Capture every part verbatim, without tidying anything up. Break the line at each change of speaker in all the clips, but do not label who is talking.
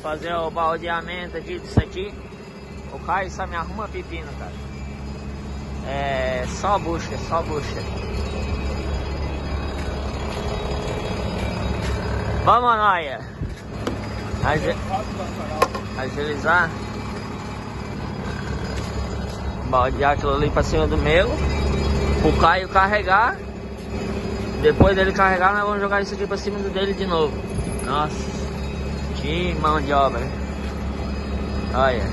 fazer o baldeamento aqui disso aqui. O Caio só me arruma pepino, cara. É só bucha, só bucha. Vamos, Noia. Agi... Agilizar. Baldear aquilo ali pra cima do meu. O Caio carregar. Depois dele carregar, nós vamos jogar isso aqui pra cima do dele de novo. Nossa, que mão de obra. Olha.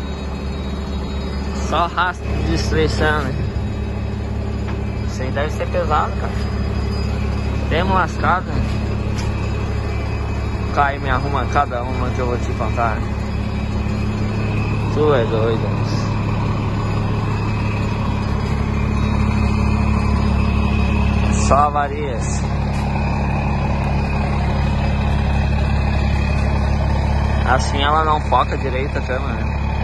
Só rastro de destruição, né? Isso aí deve ser pesado, cara. Temos lascado. O Caio me arruma cada uma que eu vou te contar. Tu é doido. Só avarias. Assim ela não foca direito a câmera.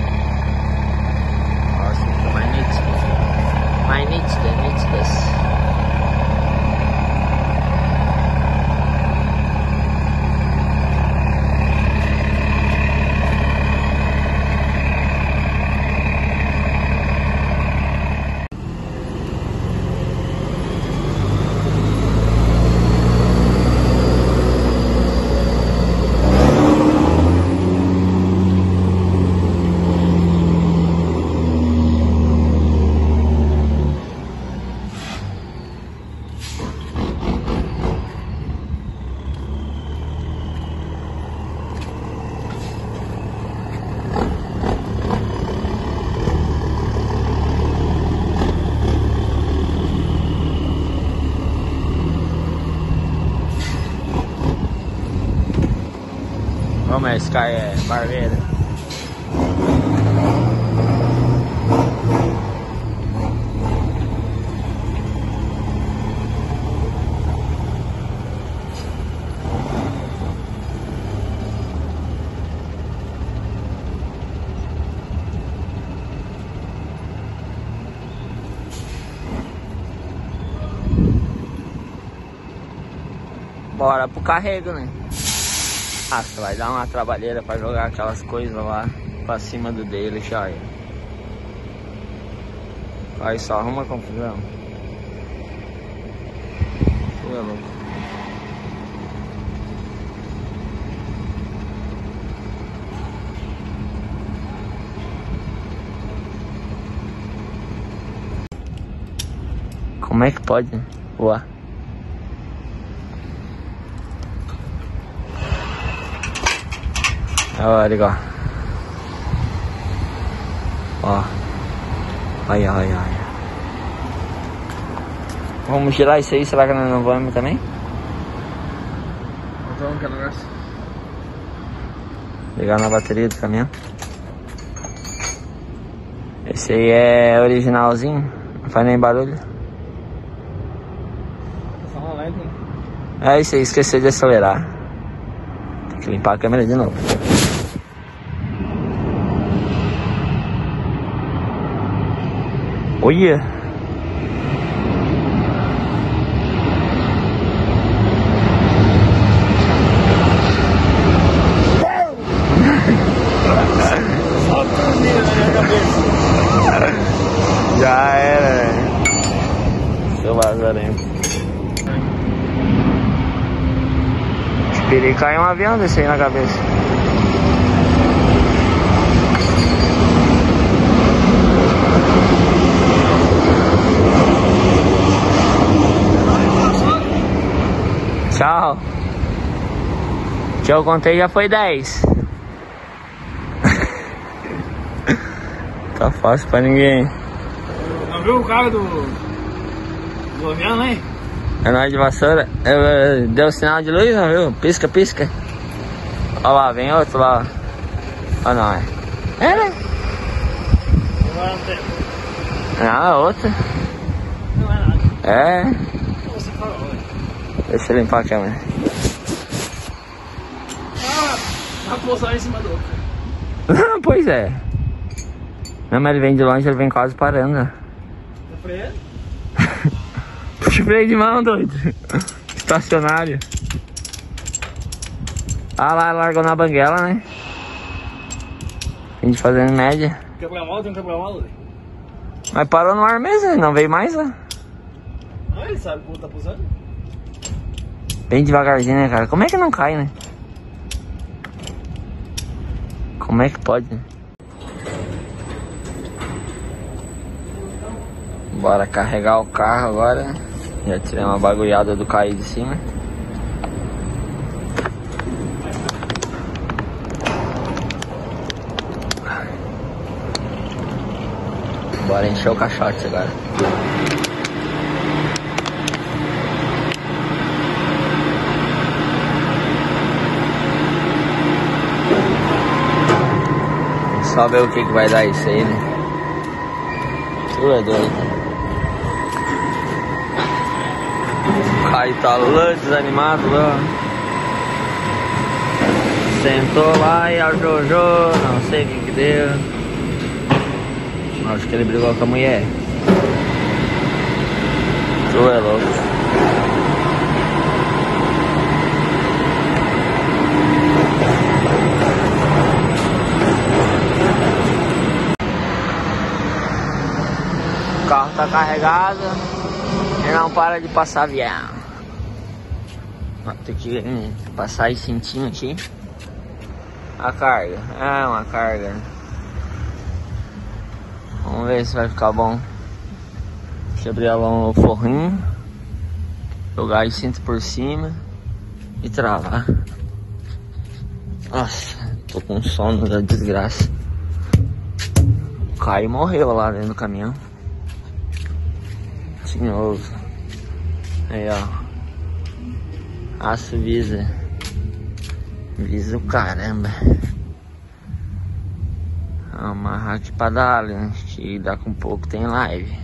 Nossa, fica mais nítida. Mais nítida, nítidas. Vamos, esse cara é barbeiro. Bora pro carrego, né? Ah, você vai dar uma trabalheira pra jogar aquelas coisas lá pra cima do dele, já. Aí só arruma confusão. Você é louco. Como é que pode voar? Olha, igual. Ó. Olha, olha, olha. Vamos girar isso aí, será que nós não vamos também?
Vamos, que negócio.
Ligar na bateria do caminhão. Esse aí é originalzinho, não faz nem barulho.
Só uma leve, hein?
É isso aí, esqueceu de acelerar. Tem que limpar a câmera de novo. Olha!
Só torneira na minha cabeça.
Já era, velho. Seu lazarento. Esperei cair um avião desse aí na cabeça. Tchau. Que eu contei já foi dez. Tá fácil pra ninguém.
Não viu o cara do, do avião, hein?
É nóis de vassoura. Eu, eu, deu sinal de luz, não viu? Pisca, pisca. Olha lá, vem outro lá. Olha não, é. É, né? Não, é outra.
Não é nada.
É.
Você falou.
Deixa eu limpar a câmera.
Ah, vai pousar em cima do outro.
Pois é. Não, mas ele vem de longe, ele vem quase parando.
Tá freando?
Puxa o freio de mão, doido. Estacionário. Ah lá, largou na banguela, né? A gente fazendo média.
Quebra-mola, tem um quebra-mola ali.
Mas parou no ar mesmo, não veio mais, né?
Ah, ele sabe como tá pousando?
Bem devagarzinho, né, cara? Como é que não cai, né? Como é que pode, né? Bora carregar o carro agora. Já tirei uma bagulhada do cair de cima. Bora encher o caixote agora. Só ver o que, que vai dar isso aí, né? Tu é doido. O Caio tá lá desanimado lá. Sentou lá e a Jojo, não sei o que que deu. Acho que ele brigou com a mulher. Tu é louco. O carro tá carregado e não para de passar avião. Tem que passar esse cintinho aqui. A carga, é uma carga. Vamos ver se vai ficar bom. Deixa eu abrir o forrinho, jogar o cinto por cima e travar. Nossa, tô com sono da desgraça. O Caio morreu lá dentro do caminhão. Tinhoso. Aí, ó. Aço visa. Visa o caramba. Amarrar aqui pra dar, né? Que daqui um pouco tem live.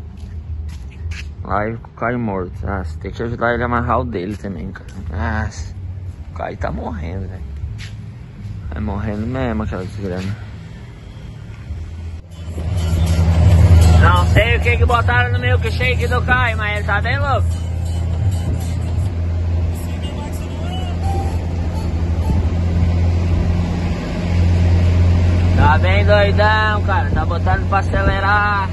Live com o Caio morto. Ah, você tem que ajudar ele a amarrar o dele também, cara. Nossa, o Caio tá morrendo, velho. Vai morrendo mesmo aquela desgrama. Não sei o que que botaram no milkshake do Caio, mas ele tá bem louco. Tá bem doidão, cara. Tá botando pra acelerar.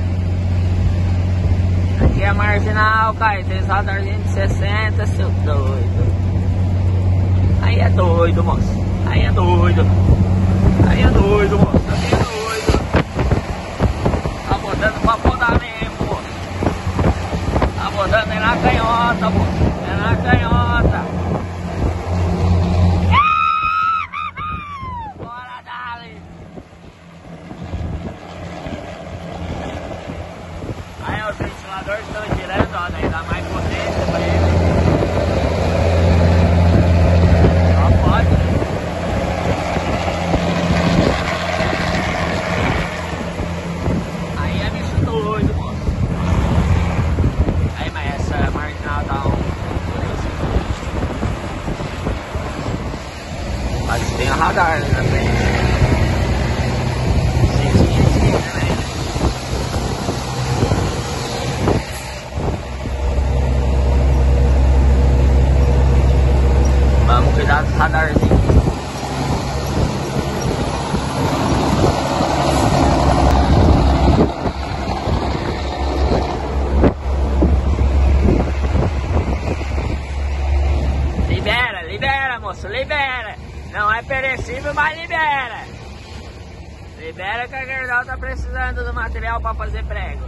Aqui é marginal, Caio. Tem radarzinho de sessenta, seu doido. Aí é doido, moço. Aí é doido. Aí é doido, moço. Aí é doido. Tá botando pra podar mesmo, moço. Tá botando é na canhota, moço. É na canhota. Bora, dale. Aí os ventiladores estão girando, ó. Daí dá mais potência pra ele. Só pode, né? Aí é bicho doido, moço. Aí, mas essa marginal dá um... Mas tem a radar, né, na frente. Cintinho aqui também. Vamos cuidar dos radarzinhos. Libera, libera, moço, libera. Não é perecível, mas libera. Libera que a Gerdau tá precisando do material pra fazer prego.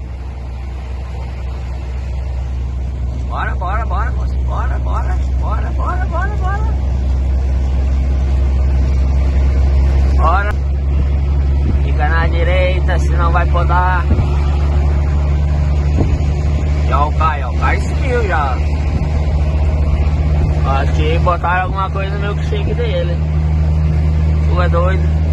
Bora, bora, bora, moço. Bora, bora, bora, bora, bora, bora. Bora. Fica na direita, senão vai podar. Já o Caio, ó. O Caio subiu já. Acho que botaram alguma coisa no milkshake dele. Tu é doido.